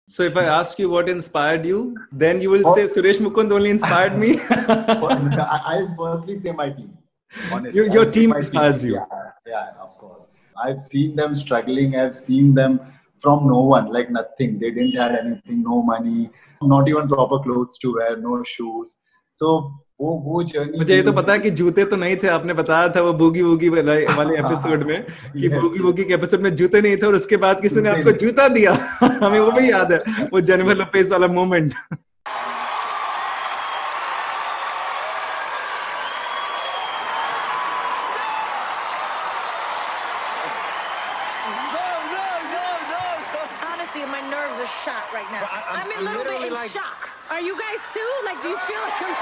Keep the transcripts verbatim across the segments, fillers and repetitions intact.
So if I ask you what inspired you, then you will say Suresh Mukund only inspired me. I, I'll firstly say my team. Honestly, your your I'll team my inspires team. you. Yeah, yeah, of course. I've seen them struggling. I've seen them from no one, like nothing. They didn't have anything, no money, not even proper clothes to wear, no shoes. So वो वो journey मुझे ये तो पता है कि जूते तो नहीं थे, आपने बताया था वो बूगी वूगी वाले एपिसोड में कि बूगी वूगी के एपिसोड में जूते नहीं थे और उसके बाद किसी ने आपको जूता दिया. हमें वो भी याद है, वो जेनिफर लोपेज वाला moment. Honestly, my nerves are shot right now. I'm, I'm a little bit in like... shock. Are you guys too? Like, do you feel like I'm...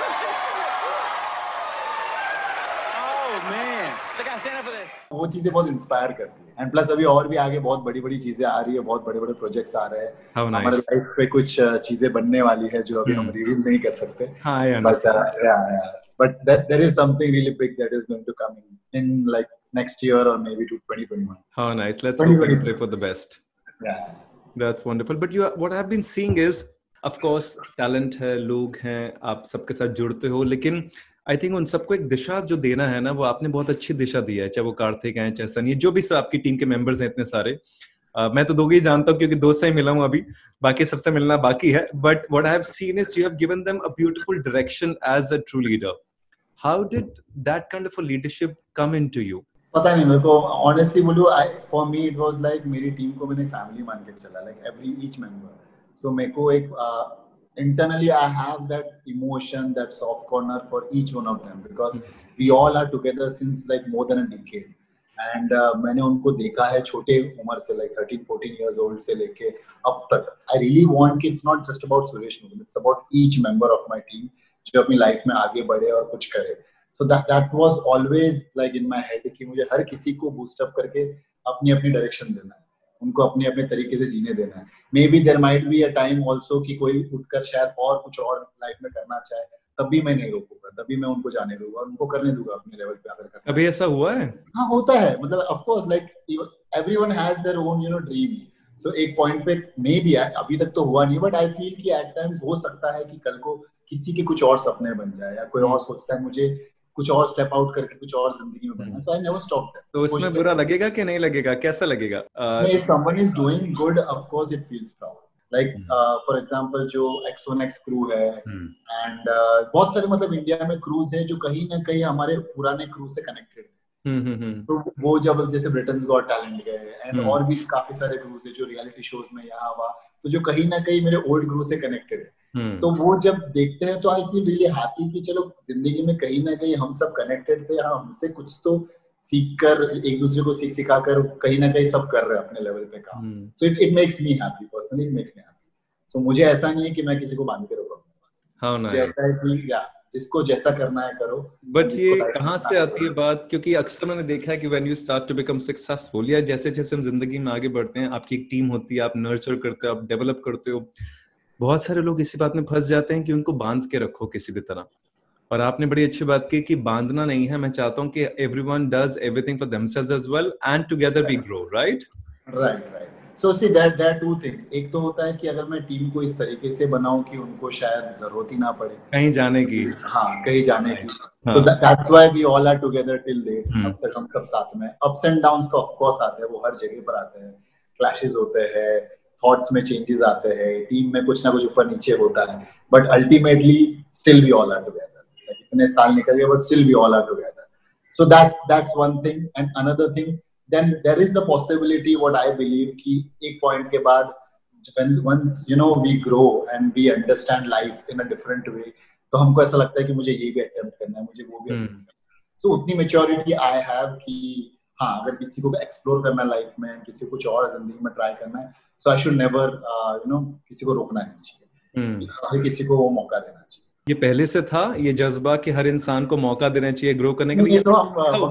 Oh man, so I gotta stand up for this. वो चीजें बहुत inspire करती है. And plus अभी और भी आगे बहुत बड़ी बड़ी चीजें आ रही है, बहुत बड़े बड़े प्रोजेक्ट्स आ रहे हैं. How nice. हमारे लाइफ पे कुछ चीजें बनने वाली है जो अभी हम रिवील नहीं कर सकते. हाँ, I understand. But, uh, yeah, yeah. But that, there is something really big that is going to come in in like next year or maybe to twenty twenty-one. How nice. Let's hope and pray for the best. Yeah. That's wonderful. But you, what I've been seeing is, of course, talent है, लोग हैं, आप सबके साथ जुड़ते हो, लेकिन I think उन सबको एक दिशा जो देना है ना, वो आपने बहुत अच्छी दिशा दी है. चाहे वो कार्तिक हैं, चाहे सनी, जो भी सब आपकी टीम के मेंबर्स हैं इतने सारे. uh, मैं तो दो ही जानता हूँ क्योंकि दोस्त से ही मिला हूँ अभी, बाकी सबसे मिलना बाकी है. But what I have seen is you have given them a beautiful direction as a true leader. How did that kind of a leadership come into you? पता नहीं मेरे को, ऑनेस्टली बोलूं, I for me it was like मेरी team को मैंने family मान के चला, like every each member. So मेरे को एक uh, internally I have that emotion, that soft corner for each one of them because we all are together since like more than a decade. And uh, मैंने उनको देखा है छोटे उम्र से, like thirteen fourteen years old से लेके अब तक. I really want कि it's not just about Suresh Mukund, it's about each member of my team जो अपनी लाइफ में आगे बढ़े और कुछ करे. So that that was always like in my head कि मुझे हर किसी को बूस्ट अप करके अपनी अपनी डायरेक्शन देना है, उनको अपने अपने तरीके से जीने देना है. May be there might be a time also कि कोई उठकर शायद और कुछ और लाइफ में करना चाहे, तब भी मैं नहीं रोकूंगा, तभी मैं उनको जाने दूंगा, उनको करने दूंगा अपने लेवल पे. अगर करना कभी ऐसा हुआ है? हाँ, होता है. मतलब of course like everyone has their own you know dreams. So एक पॉइंट पे मे बी, अभी तक तो हुआ नहीं, बट आई फील कि एट टाइम्स हो सकता है कि कल को किसी के कुछ और सपने बन जाए, या कोई और सोचता है मुझे कुछ और स्टेप आउट करके कुछ और जिंदगी में बनना. So I never stop that. तो उसमें बुरा लगेगा कि नहीं लगेगा, कैसा लगेगा? If someone is doing good, of course it feels proud. Like for example जो एक्स वन एक्स क्रू है, एंड बहुत सारे मतलब इंडिया में क्रूज है जो कहीं ना कहीं हमारे पुराने क्रू से कनेक्टेड है. तो वो जब जैसे ब्रिटेन्स गॉट टैलेंट गए, एंड और भी काफी सारे क्रूज है जो रियलिटी शोज में यहाँ हुआ, तो जो कहीं ना कहीं मेरे ओल्ड क्रू से कनेक्टेड है. तो वो जब देखते हैं तो आई फील रियली हैप्पी कि चलो जिंदगी में कहीं ना कहीं हम सब कनेक्टेड थे, हाँ हमसे कुछ तो सीख कर, एक दूसरे को सीख सिखा कर कहीं ना कहीं सब कर रहे हैं अपने लेवल पे काम. So it it makes me happy, personally it makes me happy. So मुझे ऐसा नहीं है कि मैं किसी को बांध के रखूं. हां ना, ऐसा है कि या जिसको जैसा करना है करो. बट ये कहाँ से आती है बात? क्योंकि अक्सर मैंने देखा है कि when you start to become successful, या जैसे जैसे हम जिंदगी में आगे बढ़ते हैं, आपकी एक टीम होती है, आप नर्चर करते हो, आप डेवलप करते हो. बहुत सारे लोग इसी बात में फंस जाते हैं कि उनको बांध के रखो किसी भी तरह. और आपने बड़ी अच्छी बात की कि बांधना नहीं है. मैं चाहता हूं कि everyone does everything for themselves as well and together we grow. Right right right. So see that there are two things. एक तो होता है कि अगर मैं टीम को इस तरीके से बनाऊं कि उनको शायद जरूरत ही ना पड़े कहीं जाने की. हाँ, कहीं जाने की. तो that's why we all are together till date. अब तक हम सब साथ में. अप्स एंड डाउन्स तो ऑफ कोर्स आते हैं, वो हर जगह पर आते हैं. क्लैशेस होते हैं, थॉट्स में चेंजेस आते हैं, टीम में कुछ ना कुछ ऊपर नीचे होता है, but ultimately still we all are together. Like इतने साल निकल गए but still we all are together. So that that's one thing. And another thing, then there is the possibility, what I believe, कि एक point के बाद when once you know we grow and we understand life in a different way, तो हमको ऐसा लगता है कि मुझे ये भी attempt करना है, मुझे वो भी attempt करना है. So उतनी maturity I have कि हाँ, अगर किसी को explore करना है लाइफ में, किसी को कुछ और जिंदगी में try करना है, so I should never uh, you know किसी को रोकना नहीं चाहिए. हर किसी को वो मौका देना चाहिए. ये पहले से था ये जज्बा कि हर इंसान को मौका देना चाहिए ग्रो करने के लिए? तो हम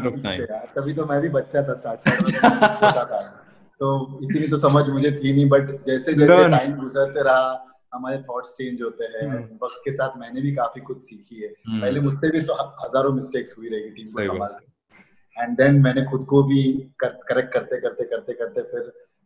तभी तो मैं भी बच्चा था, स्टार्ट था, तो इतनी तो समझ मुझे थी नहीं. बट जैसे जैसे टाइम गुजरते रहा, हमारे थॉट्स चेंज होते हैं. वक्त के साथ मैंने भी काफी कुछ सीखी है. पहले मुझसे भी हजारों मिस्टेक्स हुई रहेगी टीम को संभाल के. एंड देन मैंने खुद को भी करेक्ट करते करते करते करते फिर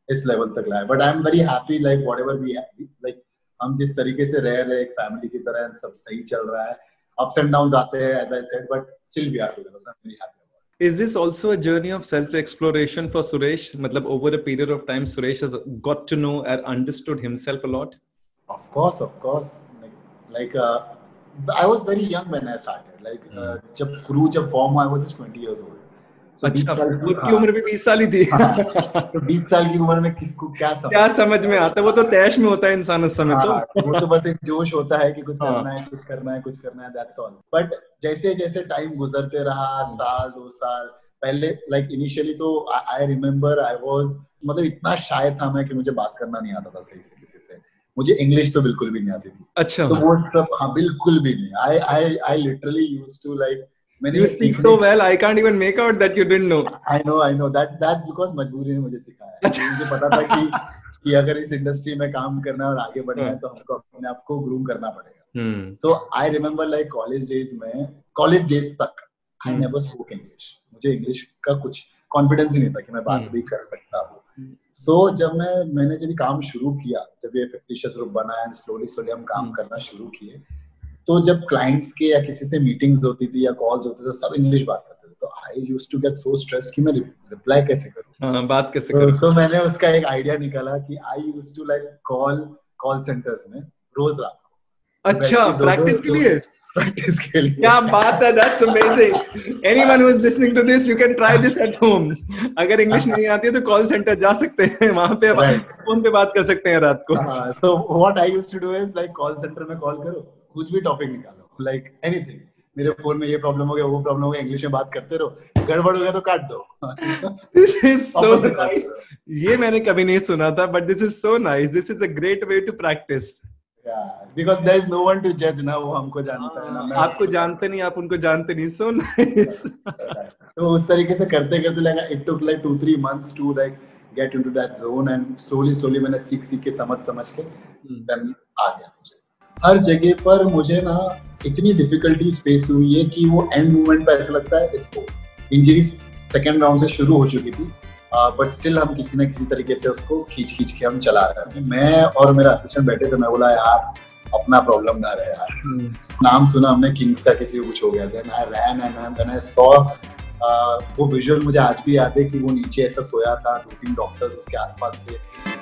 इस लेवल तक लाया. But I am very happy like whatever we like हम जिस तरीके से रह रहे एक फैमिली की तरह, सब सही चल रहा है. अप्स एंड डाउन्स आते हैं as I said, but still we are together. So I'm very happy. Is this also a journey of self-exploration for Suresh? मतलब over a period of time, Suresh has got to know and understood himself a lot. Of course, of course. Like, like uh, I was very young when I started. Like, uh, जब crew जब form हुआ, I was just twenty years old. So अच्छा, खुद की उम्र भी बीस साल ही थी. तो बीस साल की उम्र में किसको क्या समझ क्या समझ में आता है? वो तो तैश में होता है इंसान उस समय. तो वो तो बस एक जोश होता है कि कुछ करना है, कुछ करना है, कुछ करना है. That's all. But जैसे जैसे टाइम गुजरते रहा, साल दो साल पहले, like initially तो I remember I was मतलब इतना शाय था मैं कि मुझे बात करना नहीं आता था सही से किसी से. मुझे इंग्लिश तो बिल्कुल भी नहीं आती थी. अच्छा. तो वो सब हाँ बिल्कुल भी नहीं. I I I literally used to like. You speak so well, I can't even make out that you didn't know. I know, I know. That that's because मजबूरी ने मुझे सिखाया. अच्छा. मुझे पता था कि कि अगर इस इंडस्ट्री में काम करना है और आगे बढ़ना है तो हमको अपने आप को ग्रूम करना पड़ेगा. So I remember like college days में, college days तक I never spoke English. मुझे इंग्लिश का कुछ कॉन्फिडेंस ही नहीं था कि मैं बात भी कर सकता हूँ. So जब मैं मैंने जब काम शुरू किया, जब ये फिफ्टी ग्रुप बना एंड स्लोली स्लोली हम काम करना शुरू किए, तो जब क्लाइंट्स के या किसी से मीटिंग्स होती थी या कॉल्स होते थे, सब इंग्लिश बात करते थे. तो I used to get so stressed कि मैं रिप्लाई कैसे करूं. हां, बात कैसे करूं. तो, तो मैंने उसका एक आइडिया निकाला कि I used to like call call centers में रोज रात को. अच्छा, प्रैक्टिस के लिए. प्रैक्टिस के लिए. क्या बात है. That's amazing. Anyone who is listening to this, you can try this at home. अगर इंग्लिश नहीं आती है तो कॉल सेंटर जा सकते हैं, वहां पे फोन पे बात कर सकते हैं रात को. हां. So what I used to do is like call center में कॉल करो, कुछ भी टॉपिक निकालो, लाइक एनीथिंग. मेरे फोन में ये प्रॉब्लम हो गया, वो प्रॉब्लम हो गया, इंग्लिश में बात करते रहो, गड़बड़ हो गया तो काट दो. This is so nice. ये मैंने कभी नहीं सुना था, but this is so nice. This is a great way to practice. Because there is no one to जज ना. वो हमको जानता है ना. आपको जानते नहीं, आप उनको जानते नहीं. So nice. तो उस तरीके से करते करते लगा it took like two three months to like get into that zone and slowly slowly मैंने सीख सीख के समझ समझ के देन आ गया. मुझे हर जगह पर मुझे ना इतनी डिफिकल्टीज फेस हुई है कि वो एंड मोमेंट पे ऐसा लगता है it's over. Injuries second round से शुरू हो चुकी थी, बट स्टिल हम किसी ना किसी तरीके से उसको खींच खींच के हम चला रहे थे. मैं और मेरा असिस्टेंट बैठे थे. मैं बोला यार अपना प्रॉब्लम ना रहे यार. नाम सुना हमने किंग्स का, किसी को कुछ हो गया. Then I ran and when I saw वो विजुअल मुझे आज भी याद है कि वो नीचे ऐसा सोया था, दो तीन डॉक्टर्स उसके आसपास थे.